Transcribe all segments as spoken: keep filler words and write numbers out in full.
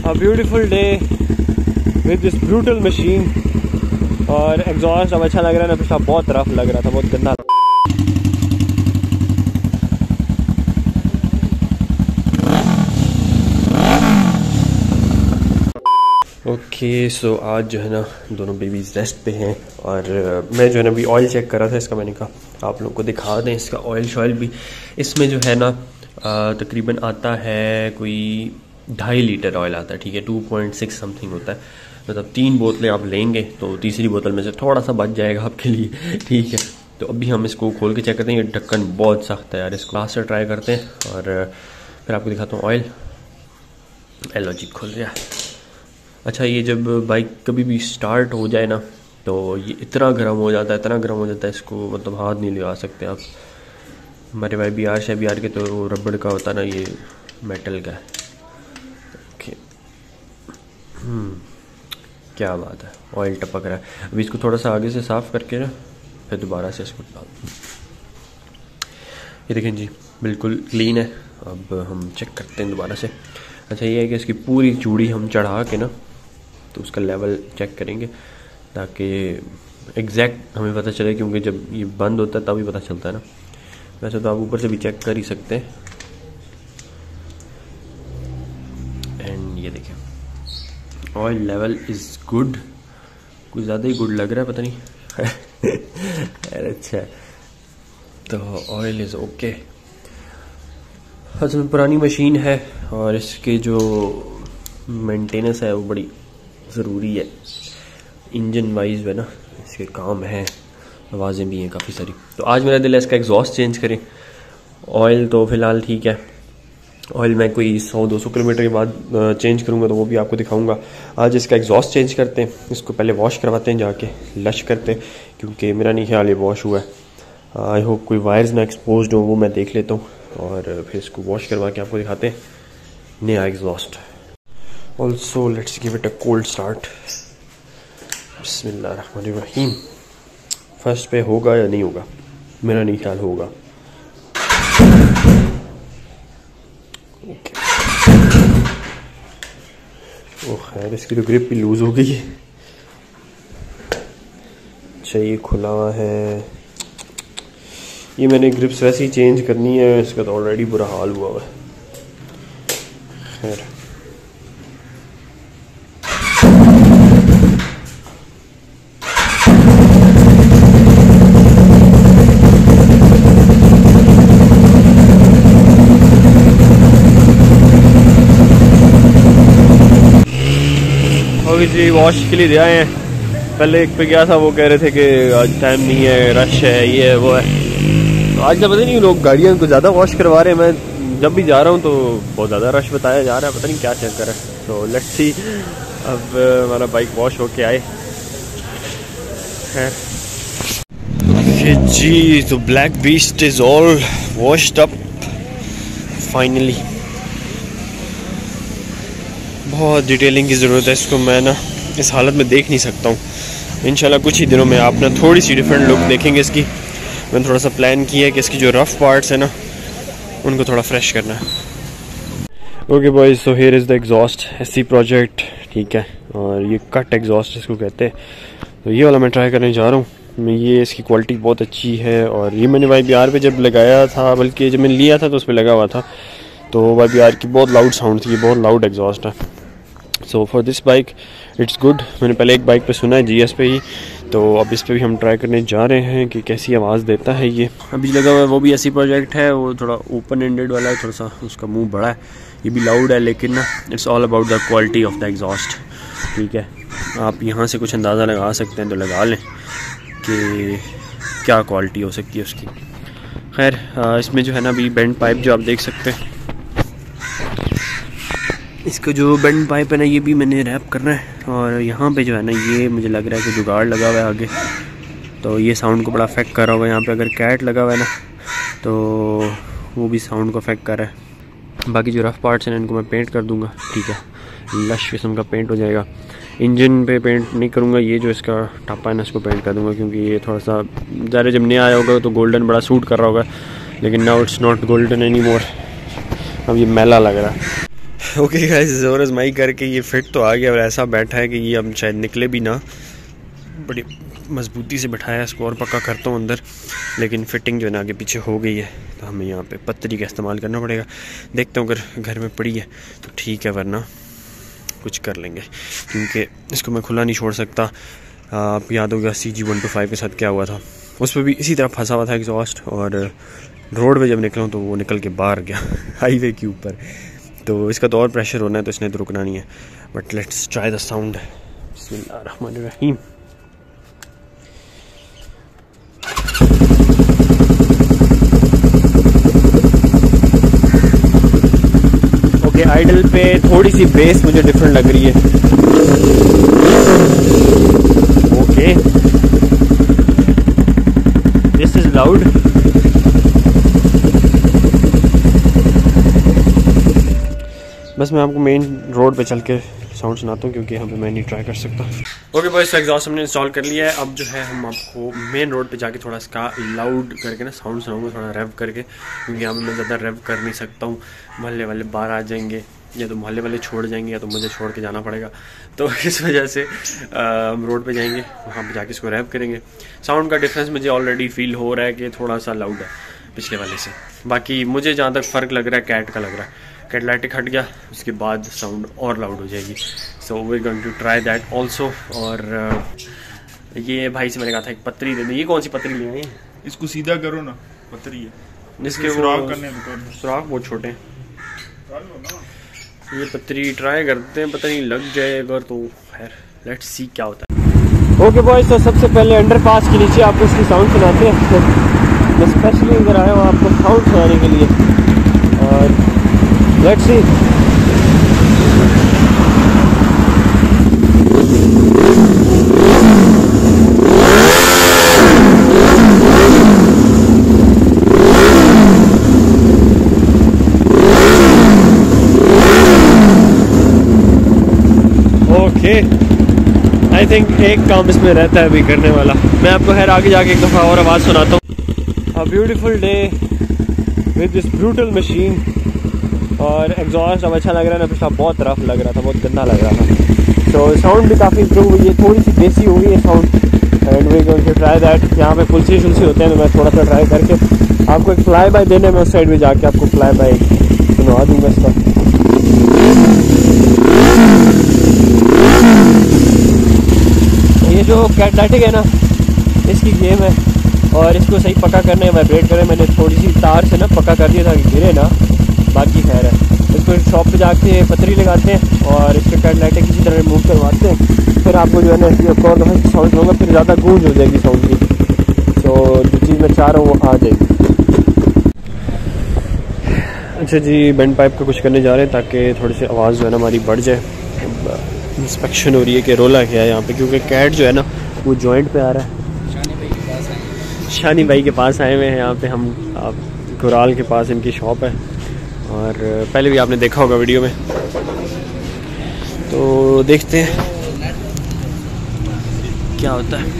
A beautiful day with this brutal machine. और exhaust अब अच्छा लग रहा है ना, पिछला बहुत रफ लग रहा था, बहुत गंदा। ओके सो आज जो है ना दोनों बेबीज रेस्ट पे हैं और मैं जो है ना अभी ऑयल चेक कर रहा था इसका। मैंने कहा आप लोगों को दिखा दें इसका ऑयल शॉयल भी। इसमें जो है ना तकरीबन आता है कोई ढाई लीटर ऑयल आता है, ठीक है, टू पॉइंट सिक्स समथिंग होता है। मतलब तीन बोतलें आप लेंगे तो तीसरी बोतल में से थोड़ा सा बच जाएगा आपके लिए, ठीक है। तो अभी हम इसको खोल के चेक करते हैं। ये ढक्कन बहुत सख्त है यार, इसको लास्ट से ट्राई करते हैं और फिर आपको दिखाता हूँ ऑयल। एल जी खुल गया। अच्छा, ये जब बाइक कभी भी स्टार्ट हो जाए ना तो ये इतना गर्म हो जाता है, इतना गर्म हो जाता है, इसको मतलब हाथ नहीं लगा सकते आप। हमारे भाई बी आर से बी आर के तो रबड़ का होता है ना, ये मेटल का है। ओके, हम्म क्या बात है, ऑयल टपक रहा है। अभी इसको थोड़ा सा आगे से साफ़ करके ना फिर दोबारा से इसको डाल। ये देखें जी बिल्कुल क्लीन है। अब हम चेक करते हैं दोबारा से। अच्छा, ये है कि इसकी पूरी चूड़ी हम चढ़ा के ना तो उसका लेवल चेक करेंगे ताकि एग्जैक्ट हमें पता चले, क्योंकि जब ये बंद होता है तभी पता चलता है ना। वैसे तो आप ऊपर से भी चेक कर ही सकते हैं। एंड ये देखें ऑयल लेवल इज़ गुड, कुछ ज़्यादा ही गुड लग रहा है, पता नहीं अरे अच्छा, तो ऑयल इज़ ओके। असल में पुरानी मशीन है और इसके जो मेंटेनेंस है वो बड़ी ज़रूरी है। इंजन वाइज है ना इसके काम है, आवाज़ें भी हैं काफ़ी सारी। तो आज मेरा दिल है इसका एग्जॉस्ट चेंज करें। ऑयल तो फ़िलहाल ठीक है, ऑयल मैं कोई सौ दो सौ किलोमीटर के बाद चेंज करूँगा तो वो भी आपको दिखाऊंगा। आज इसका एग्जॉस्ट चेंज करते हैं, इसको पहले वॉश करवाते हैं जाके, लश करते हैं, क्योंकि मेरा नहीं ख्याल ये वॉश हुआ है। आई होप कोई वायर्स ना एक्सपोज्ड हो, वो मैं देख लेता हूँ और फिर इसको वॉश करवा के आपको दिखाते हैं नया exhaust. Also let's give it a cold start. बिस्मिल्लाहिर्रहमानिर्रहीम। फर्स्ट पे होगा या नहीं होगा, मेरा नहीं ख्याल होगा। ओके, ओह खैर इसकी तो ग्रिप भी लूज हो गई है। अच्छा, ये खुला है, ये मैंने ग्रिप्स वैसे ही चेंज करनी है, इसका तो ऑलरेडी बुरा हाल हुआ हुआ है। खैर जी वॉश के लिए दिया है। पहले एक पे गया था, वो कह रहे थे कि आज टाइम नहीं है, रश है, ये है वो है। तो आज का पता नहीं लोग गाड़ियाँ को ज़्यादा वॉश करवा रहे हैं। मैं जब भी जा रहा हूँ तो बहुत ज़्यादा रश बताया जा रहा है, पता नहीं क्या चक्कर है। तो लेट्स सी, अब हमारा बाइक वॉश होके आए है जी। तो black beast is all washed up finally. बहुत डिटेलिंग की ज़रूरत है इसको, मैं ना इस हालत में देख नहीं सकता हूँ। इंशाल्लाह कुछ ही दिनों में आप ना थोड़ी सी डिफरेंट लुक देखेंगे इसकी। मैंने थोड़ा सा प्लान किया है कि इसकी जो रफ़ पार्ट्स है ना उनको थोड़ा फ्रेश करना है। Okay boys, so here is the exhaust SC project, ठीक है। और ये कट एग्जॉस्ट इसको कहते हैं। तो ये वाला मैं ट्राई करने जा रहा हूँ। ये इसकी क्वालिटी बहुत अच्छी है और ये मैंने वाई बी आर पे जब लगाया था, बल्कि जब मैंने लिया था तो उस पर लगा हुआ था, तो वाई बी आर की बहुत लाउड साउंड थी, बहुत लाउड एग्जॉस्ट है। So for this bike it's good. मैंने पहले एक बाइक पे सुना है जी एस पे ही, तो अब इस पे भी हम ट्राई करने जा रहे हैं कि कैसी आवाज़ देता है ये। अभी लगा हुआ है वो भी ऐसी प्रोजेक्ट है, वो थोड़ा ओपन एंडेड वाला है, थोड़ा सा उसका मुंह बड़ा है, ये भी लाउड है, लेकिन ना it's all about the quality of the exhaust, ठीक है। आप यहाँ से कुछ अंदाज़ा लगा सकते हैं तो लगा लें कि क्या क्वालिटी हो सकती है उसकी। खैर इसमें जो है ना अभी बेंड पाइप जो आप देख सकते हैं, इसका जो बेंड पाइप है ना ये भी मैंने रैप करना है। और यहाँ पे जो है ना ये मुझे लग रहा है कि जुगाड़ लगा हुआ है आगे, तो ये साउंड को बड़ा अफेक्ट कर रहा होगा। यहाँ पे अगर कैट लगा हुआ है ना तो वो भी साउंड को अफेक्ट कर रहा है। बाकी जो रफ पार्ट्स हैं इनको मैं पेंट कर दूँगा, ठीक है, लश किस्म का पेंट हो जाएगा। इंजन पे पेंट नहीं करूँगा, ये जो इसका टापा है ना इसको पेंट कर दूँगा, क्योंकि ये थोड़ा सा ज़्यादा जब नया आया होगा तो गोल्डन बड़ा सूट कर रहा होगा, लेकिन now it's not golden any more, अब ये मैला लग रहा है। ओके गाइस, ज़ोर आज़माई करके ये फिट तो आ गया और ऐसा बैठा है कि ये अब शायद निकले भी ना। बड़ी मजबूती से बैठाया इसको और पक्का करता हूँ अंदर, लेकिन फिटिंग जो है ना आगे पीछे हो गई है, तो हमें यहाँ पे पत्तरी का इस्तेमाल करना पड़ेगा। देखता हूँ अगर घर में पड़ी है तो ठीक है, वरना कुछ कर लेंगे, क्योंकि इसको मैं खुला नहीं छोड़ सकता। आप याद होगा C G one two five के साथ क्या हुआ था, उस पर भी इसी तरह फंसा हुआ था एग्जॉस्ट, और रोड पे जब निकला तो वो निकल के बाहर गया हाईवे के ऊपर। तो इसका तो और प्रेशर होना है, तो इसने तो रुकना नहीं है। But let's try the sound. बिस्मिल्लाहिर्रहमानिर्रहीम। ओके, आइडल पे थोड़ी सी बेस मुझे डिफरेंट लग रही है। Okay, this is loud. बस मैं आपको मेन रोड पे चल के साउंड सुनाता हूँ, क्योंकि यहाँ पे मैं नहीं ट्राई कर सकता। ओके बॉयस, एग्जॉस्ट हमने इंस्टॉल कर लिया है। अब जो है हम आपको मेन रोड पे जाके थोड़ा इसका लाउड करके ना साउंड सुनाऊंगा, थोड़ा रेव करके, क्योंकि यहाँ पे मैं ज़्यादा रेव कर नहीं सकता हूँ। मोहल्ले वाले बाहर आ जाएंगे, या तो मोहल्ले वाले छोड़ जाएंगे या तो मुझे छोड़ के जाना पड़ेगा। तो इस वजह से हम रोड पे जाएंगे, वहाँ पे जाके इसको रैप करेंगे। साउंड का डिफरेंस मुझे ऑलरेडी फील हो रहा है कि थोड़ा सा लाउड है पिछले वाले से। बाकी मुझे जहाँ तक फ़र्क लग रहा है कैट का लग रहा है। कैटलाइटिक हट गया, उसके बाद साउंड और लाउड हो जाएगी। So we going to try that also. और uh, ये भाई से मैंने कहा था एक पतरी दे दे। ये कौन सी पतरी ले आई? इसको सीधा करो ना, पतरी है जिसके सुराख करने सुराख बहुत छोटे हैं। ये पतरी ट्राई करते हैं, पता नहीं लग जाए अगर तो खैर, लेट्स सी क्या होता है। ओके बॉयज, तो सबसे पहले अंडरपास के नीचे आपको इसकी साउंड सुनाते हैं। मैं स्पेशली इधर आया हूँ आपको साउंड सुनाने के लिए, और let's see. Okay, I think एक काम इसमें रहता है अभी करने वाला। मैं आपको खैर आगे जाके एक दफ़ा और आवाज़ सुनाता हूँ। A beautiful day with this brutal machine. और एग्जॉस्ट अब अच्छा लग रहा है ना, पिछला बहुत रफ लग रहा था, बहुत गंदा लग रहा था। तो साउंड भी काफ़ी इम्प्रूव हुई है, थोड़ी सी देसी हो गई है sound. And we going to try that. यहाँ पे पुलसी शुलसी होते हैं, तो मैं थोड़ा सा ट्राई करके आपको एक फ्लाई बाय देने में उस साइड में जाके आपको फ्लाई बाय सुनवा दूँगा इसका। ये जो कैटलाइटिक है ना, इसकी गेम है, और इसको सही पक्का करने वाइब्रेट करें। मैंने थोड़ी सी तार से ना पक्का कर दिया था कि गिरे ना, बाकी खैर है। इसको शॉप पे जाके पतरी लगाते हैं और इसके कैटलाइटिक किसी तरह रिमूव करवाते हैं। फिर आपको जो है ना इसकी एक और दफ़ा साउंड होगा, फिर ज़्यादा गूंज हो जाएगी साउंड की। तो जो चीज़ मैं चाह रहा हूँ वो आ जाएगी। अच्छा जी, बेंड पाइप का कुछ करने जा रहे हैं ताकि थोड़ी सी आवाज़ जो है ना हमारी बढ़ जाए। इंस्पेक्शन हो रही है कि रोला क्या है यहाँ पे, क्योंकि कैट जो है ना वो जॉइंट पे आ रहा है। शानी भाई के पास आए हुए हैं यहाँ पे हम, आप गुराल के पास इनकी शॉप है, और पहले भी आपने देखा होगा वीडियो में। तो देखते हैं क्या होता है।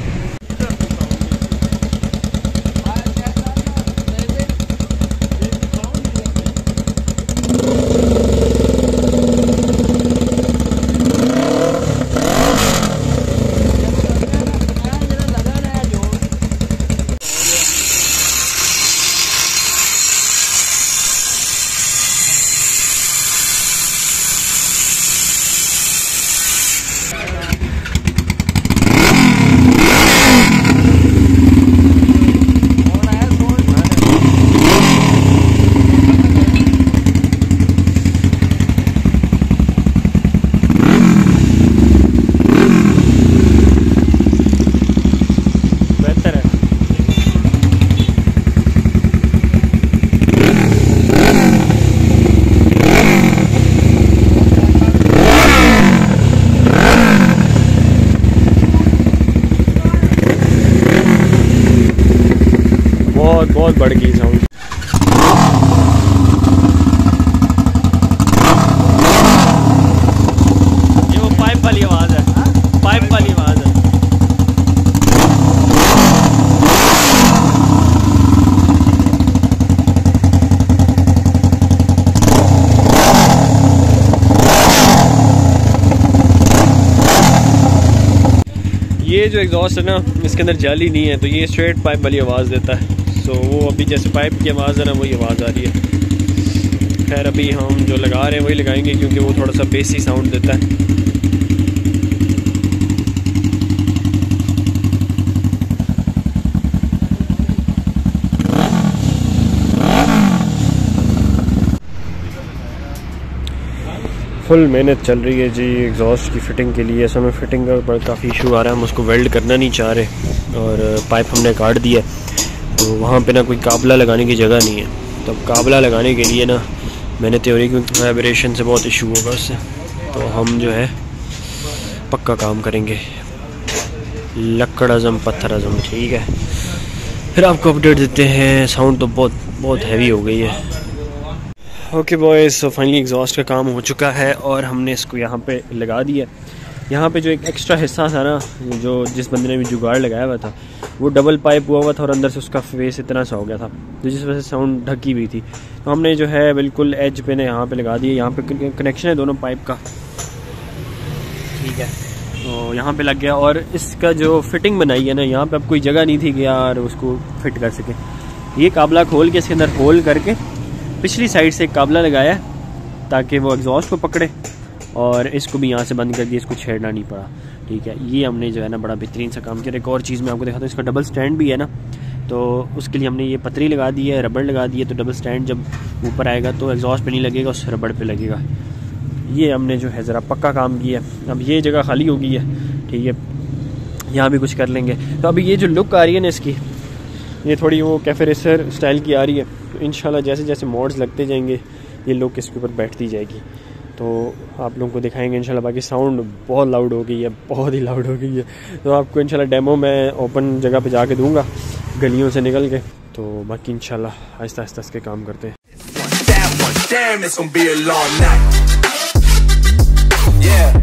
बहुत बढ़ गई साउंड। ये वो पाइप वाली आवाज़ है, पाइप वाली आवाज़ है। ये जो एग्जॉस्ट है ना, इसके अंदर जाली नहीं है, तो ये स्ट्रेट पाइप वाली आवाज़ देता है। सो वो अभी जैसे पाइप की आवाज़ है ना, वही आवाज़ आ रही है। खैर अभी हम जो लगा रहे हैं वही लगाएंगे, क्योंकि वो थोड़ा सा बेसी साउंड देता है। फुल मेहनत चल रही है जी एग्जॉस्ट की फ़िटिंग के लिए। समय फ़िटिंग का काफ़ी इशू आ रहा है, हम उसको वेल्ड करना नहीं चाह रहे और पाइप हमने काट दिया, तो वहाँ पे ना कोई काबला लगाने की जगह नहीं है। तो अब काबला लगाने के लिए ना मैंने थ्योरी, क्योंकि वाइब्रेशन से बहुत इशू होगा उससे, तो हम जो है पक्का काम करेंगे, लकड़ अज़म पत्थर अज़म। ठीक है, फिर आपको अपडेट देते हैं। साउंड तो बहुत बहुत हैवी हो गई है। Okay boys, so finally exhaust का काम हो चुका है और हमने इसको यहाँ पे लगा दिया। यहाँ पे जो एक एक्स्ट्रा हिस्सा था ना, जो जिस बंदे ने भी जुगाड़ लगाया हुआ था, वो डबल पाइप हुआ हुआ था और अंदर से उसका फेस इतना सा हो गया था, तो जिस वजह से साउंड ढकी हुई थी। तो हमने जो है बिल्कुल एज पे ने यहाँ पे लगा दिया। यहाँ पे कनेक्शन है दोनों पाइप का, ठीक है, तो यहाँ पे लग गया। और इसका जो फिटिंग बनाई है ना, यहाँ पे अब कोई जगह नहीं थी कि यार उसको फिट कर सके। ये काबला खोल के इसके अंदर होल करके पिछली साइड से एक काबला लगाया ताकि वो एग्जॉस्ट को पकड़े, और इसको भी यहाँ से बंद कर दिया, इसको छेड़ना नहीं पड़ा। ठीक है, ये हमने जो है ना बड़ा बेहतरीन सा काम किया। एक और चीज़ मैं आपको दिखाता हूँ, इसका डबल स्टैंड भी है ना, तो उसके लिए हमने ये पतरी लगा दी है, रबड़ लगा दी है, तो डबल स्टैंड जब ऊपर आएगा तो एग्जॉस्ट पे नहीं लगेगा, उस रबड़ पे लगेगा। ये हमने जो है ज़रा पक्का काम किया। अब ये जगह खाली हो गई है, ठीक है, यहाँ भी कुछ कर लेंगे। तो अभी ये जो लुक आ रही है ना इसकी, ये थोड़ी वो कैफे रेसर स्टाइल की आ रही है। तो इंशाल्लाह जैसे जैसे मोड्स लगते जाएंगे ये लुक इसके ऊपर बैठती जाएगी, तो आप लोगों को दिखाएंगे इंशाल्लाह। बाकी साउंड बहुत लाउड हो गई है, बहुत ही लाउड हो गई है, तो आपको इंशाल्लाह डेमो मैं ओपन जगह पे जाके दूंगा, गलियों से निकल के। तो बाकी इंशाल्लाह आहिस्ता आहिस्ता इसके काम करते हैं।